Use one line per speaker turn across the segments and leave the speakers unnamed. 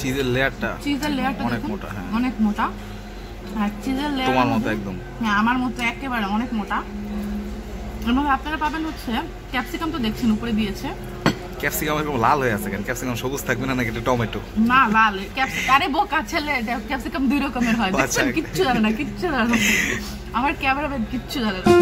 চিজের লেয়ারটা অনেক মোটা। হ্যাঁ
অনেক মোটা। আর চিজের লেয়ার
তোমার মতো একদম।
হ্যাঁ আমার মতো একেবারে অনেক মোটা। এবং আপনারা পাবেন হচ্ছে ক্যাপসিকাম তো দেখছেন উপরে দিয়েছে।
ক্যাপসিকাম এরকম লাল হয়ে আছে কেন? ক্যাপসিকাম সবুজ থাকবে না নাকি এটা টমেটো?
না লাল ক্যাপসিকাম। আরে বোকা ছেলে, ক্যাপসিকাম দুই রকমের হয়। দেখছেন কিচ্ছু জানে না, কিচ্ছু জানে না। আমার ক্যামেরাম্যান কিচ্ছু জানে না।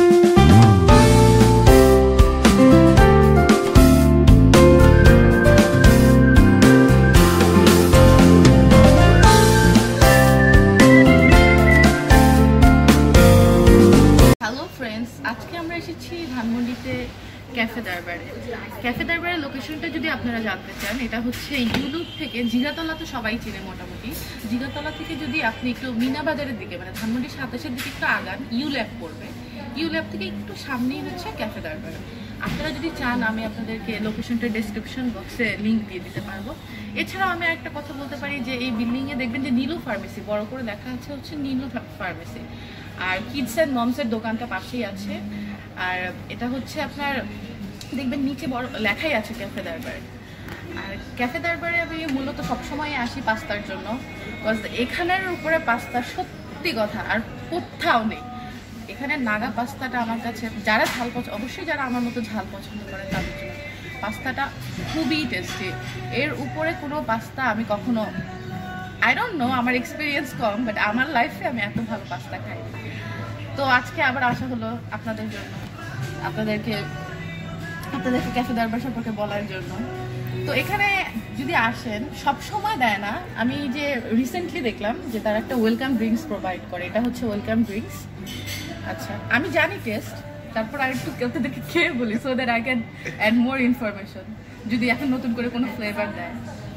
হ্যালো ফ্রেন্ডস, আজকে আমরা এসেছি ধানমন্ডিতে ক্যাফে দরবারে। ক্যাফে দরবারের লোকেশনটা যদি আপনারা জানতে চান, এটা হচ্ছে ইউলুপ থেকে জিগাতলা তো সবাই চিনে মোটামুটি। জিগাতলা থেকে যদি আপনি একটু মিনা বাজারের দিকে মানে ধানমন্ডির 27-এর দিকে একটু আগান, ইউল্যাব পড়বে। ইউল্যাব থেকে একটু সামনেই হচ্ছে ক্যাফে দরবার। আপনারা যদি চান আমি আপনাদেরকে লোকেশনটা ডেসক্রিপশন বক্সে লিঙ্ক দিয়ে দিতে পারবো। এছাড়াও আমি একটা কথা বলতে পারি যে এই বিল্ডিংয়ে দেখবেন যে নীলু ফার্মেসি বড় করে দেখা যাচ্ছে হচ্ছে নীলু ফার্মেসি। আর কিডস অ্যান্ড মমসের দোকানটা পাশেই আছে। আর এটা হচ্ছে আপনার দেখবেন নিচে বড় লেখাই আছে ক্যাফে দরবার। আর ক্যাফে দরবারে আমি মূলত সবসময় আসি পাস্তার জন্য, বিকজ এখানের উপরে পাস্তা সত্যি কথা আর কোথাও নেই। এখানে নাগা পাস্তাটা আমার কাছে যারা ঝাল অবশ্যই যারা আমার মতো ঝাল পছন্দ করে তাদের জন্য পাস্তাটা খুবই টেস্টি। এর উপরে কোনো পাস্তা আমি কখনো আই ডোন্ট নো, আমার এক্সপিরিয়েন্স কম, বাট আমার লাইফে আমি এত ভালো পাস্তা খাই। তো আজকে আবার আসা হলো আপনাদের জন্য, আপনাদেরকে ক্যাফে দরবার সম্পর্কে বলার জন্য। তো এখানে যদি আসেন সব সময় দেয় না। আমি যে রিসেন্টলি দেখলাম যে তারা একটা ওয়েলকাম ড্রিঙ্কস প্রোভাইড করে, এটা হচ্ছে ওয়েলকাম ড্রিঙ্কস। আচ্ছা আমি জানি টেস্ট, তারপর আর একটু আপনাদেরকে খেয়ে বলি so that I can add more information যদি এখন নতুন করে কোনো ফ্লেভার দেয়।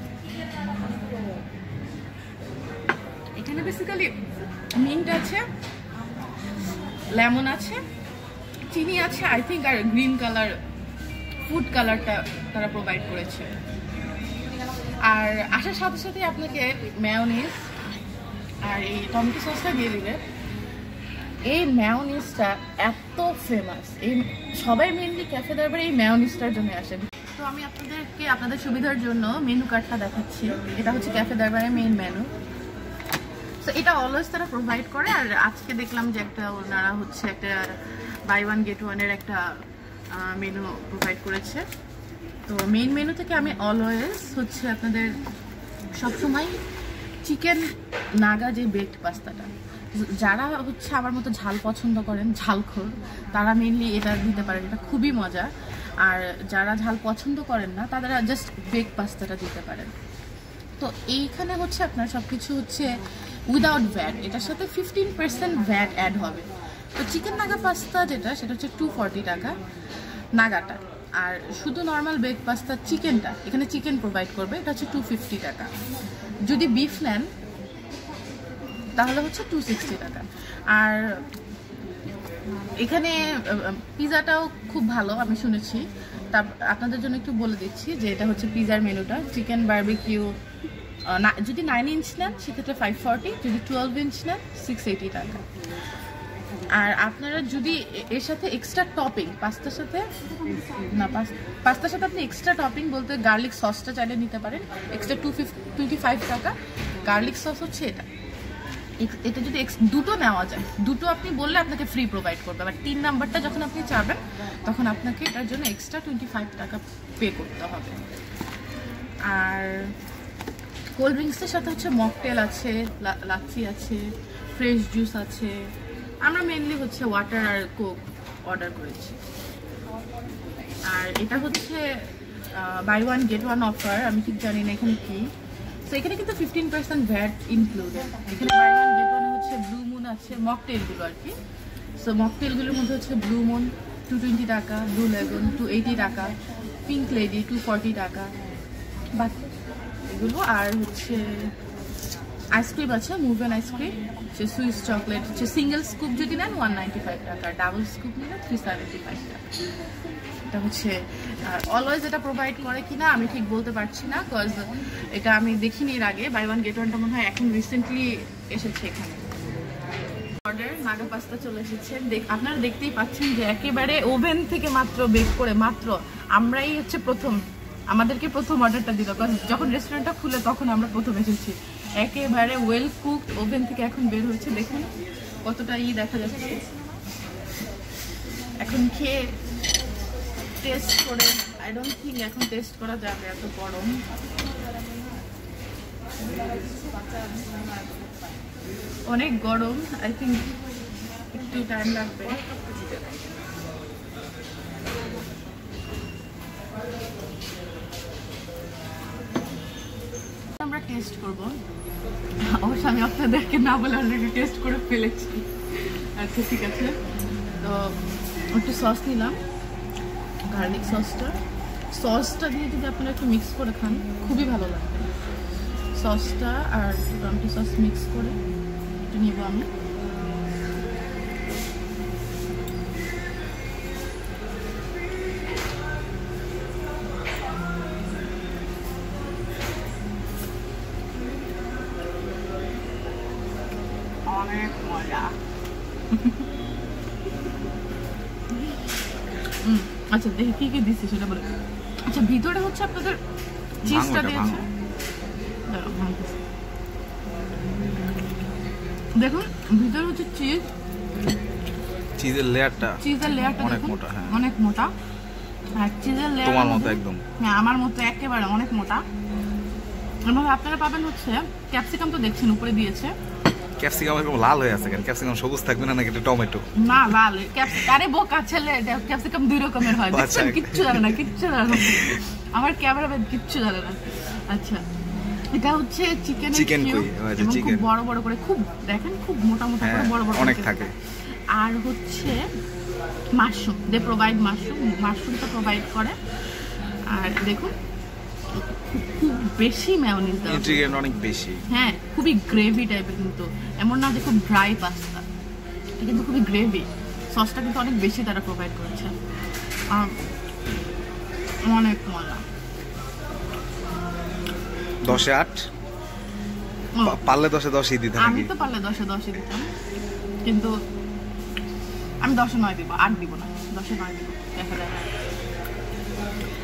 এখানে বেসিক্যালি মিন্ট আছে, লেমন আছে, চিনি আছে আই থিঙ্ক, আর গ্রিন কালার ফুড কালারটা তারা প্রোভাইড করেছে। আর আসার সাথে সাথে আপনাকে মেয়োনিজ আর এই টমেটো সসটা দিয়ে দিবে। এই মেয়োনিজটা এত ফেমাস, এই সবাই মেনলি ক্যাফে দরবারে এই মেয়োনিজটার জন্য আসে। তো আমি আপনাদেরকে আপনাদের সুবিধার জন্য মেনু কার্ডটা দেখাচ্ছি। এটা হচ্ছে ক্যাফে দরবারের মেইন মেনু। তো এটা অলওয়েজ তারা প্রোভাইড করে। আর আজকে দেখলাম যে একটা ওনারা হচ্ছে একটা বাই ওয়ান গেট ওয়ানের একটা মেনু প্রোভাইড করেছে। তো মেইন মেনু থেকে আমি অলওয়েজ হচ্ছে আপনাদের সবসময় চিকেন নাগা যে বেকড পাস্তাটা, যারা হচ্ছে আমার মতো ঝাল পছন্দ করেন ঝালখোর তারা মেইনলি এটা দিতে পারেন, এটা খুবই মজা। আর যারা ঝাল পছন্দ করেন না তারা জাস্ট বেক পাস্তাটা দিতে পারেন। তো এইখানে হচ্ছে আপনার সব কিছু হচ্ছে উইদাউট ভ্যাট, এটার সাথে 15% ভ্যাট অ্যাড হবে। তো চিকেন নাগা পাস্তা যেটা সেটা হচ্ছে 240 টাকা নাগাটা। আর শুধু নর্মাল বেক পাস্তা চিকেনটা এখানে চিকেন প্রোভাইড করবে, এটা হচ্ছে 250 টাকা। যদি বিফ নেন তাহলে হচ্ছে 260 টাকা। আর এখানে পিজাটাও খুব ভালো আমি শুনেছি। তা আপনাদের জন্য একটু বলে দিচ্ছি যে এটা হচ্ছে পিজার মেনুটা। চিকেন বারবিকিউ যদি 9 ইঞ্চ নেন সেক্ষেত্রে 540, যদি 12 ইঞ্চ নেন 680 টাকা। আর আপনারা যদি এর সাথে এক্সট্রা টপিং পাস্তার সাথে আপনি এক্সট্রা টপিং বলতে গার্লিক সসটা চাইলে নিতে পারেন, এক্সট্রা 25 টাকা। গার্লিক সস হচ্ছে এটা যদি দুটো নেওয়া যায়, দুটো আপনি বললে আপনাকে ফ্রি প্রোভাইড করবে। আবার 3 নাম্বারটা যখন আপনি চাবেন তখন আপনাকে এটার জন্য এক্সট্রা 25 টাকা পে করতে হবে। আর কোল্ড ড্রিঙ্কসের সাথে হচ্ছে মকটেল আছে, লাচ্ছি আছে, ফ্রেশ জুস আছে। আমরা মেনলি হচ্ছে ওয়াটার আর কোক অর্ডার করেছি। আর এটা হচ্ছে buy one get one offer, আমি ঠিক জানি না এখানে কি। তো এখানে কিন্তু 15% ভ্যাট ইনক্লুডেড। এখানে বাই ওয়ান গেট ওয়ানে হচ্ছে ব্লু মুন আছে, মকটেলগুলো আর কি। সো মকটেলগুলোর মধ্যে হচ্ছে ব্লু মুন 220 টাকা, ব্লু লেগুন 280 টাকা, পিঙ্ক লেডি 240 টাকা বা এগুলো। আর হচ্ছে আইসক্রিম আছে, মুভেন আইসক্রিম, সে সুইস চকলেট হচ্ছে সিঙ্গেল স্কুপ যদি নেন 195 টাকা, ডাবল স্কুপ নিলে 375 টাকা। এটা হচ্ছে অলওয়েজ এটা প্রোভাইড করে কিনা আমি ঠিক বলতে পারছি না, বিকজ এটা আমি দেখিনি এর আগে। বাই ওয়ান গেট ওয়ানটা মনে হয় এখন রিসেন্টলি এসেছে এখানে। অর্ডার নাগা পাস্তা চলে এসেছে। আপনারা দেখতেই পাচ্ছেন যে একেবারে ওভেন থেকে মাত্র বেক করে, মাত্র আমরাই হচ্ছে প্রথম আমাদেরকে প্রথম অর্ডারটা দিল, যখন রেস্টুরেন্টটা খুলে তখন আমরা প্রথম এসেছি। একেবারে ওয়েল কুকড, ওভেন থেকে এখন বের হয়েছে, দেখুন কতটা দেখা যাচ্ছে। এখন খেয়ে টেস্ট করে, আই ডোন্ট থিঙ্ক এখন টেস্ট করা যাবে, এত গরম। অনেক গরম, আই থিঙ্ক একটু টাইম লাগবে। আমরা টেস্ট করব, অবশ্য আমি আপনাদেরকে না বলে অলরেডি টেস্ট করে ফেলেছি। আচ্ছা ঠিক আছে, তো একটু সস নিলাম, গার্লিক সসটা দিয়ে যদি আপনারা একটু মিক্স করে খান খুবই ভালো লাগবে। সসটা আর টমেটো সস মিক্স করে একটু নিব আমি। অনেক মজা। আচ্ছা দেখি কি কি দিচ্ছে সেটা বলে। আচ্ছা ভিতরে হচ্ছে আপনাদের চিজটা দিয়েছে, দেখুন ভিতরে হচ্ছে চিজের লেয়ারটা
অনেক মোটা। হ্যাঁ
অনেক মোটা। আর চিজের লেয়ার
তোমার মতো একদম।
হ্যাঁ আমার মতো একেবারে অনেক মোটা। এভাবে আপনারা পাবেন হচ্ছে ক্যাপসিকাম, তো দেখছেন উপরে দিয়েছে।
ক্যাপসিকাম এরকম লাল হয়ে আছে কেন? ক্যাপসিকাম সবুজ থাকবে না নাকি এটা টমেটো?
না লাল, আরে বোকা ছেলে, ক্যাপসিকাম দুই রকমের হয়, দেখছেন? কিচ্ছু জানে না, কিচ্ছু জানে না, আমার ক্যামেরাম্যান কিচ্ছু জানে না। আচ্ছা এটা হচ্ছে চিকেন কিউব, খুব বড় বড় করে, খুব দেখেন খুব মোটা মোটা করে বড় বড়
অনেক থাকে।
আর হচ্ছে মাশরুম, দে প্রোভাইড মাশরুমটা প্রোভাইড করে। আর দেখুন খুব বেশি মেয়োনিজ দেওয়া,
ইনগ্রেডিয়েন্ট অনেক বেশি।
হ্যাঁ খুবই গ্রেভি টাইপের, কিন্তু এমন না যে খুব ড্রাই পাস্তা, কিন্তু খুবই গ্রেভি। সসটা কিন্তু অনেক বেশি তারা প্রোভাইড করেছে, অনেক মজা।
10-এ 8, পারলে 10-এ 10ই দিতে।
আমি তো পারলে 10-এ 10ই দিতাম, কিন্তু আমি 10-এ 9 দিব, 8 দিব না, 10-এ 9 দিব, দেখা যাবে।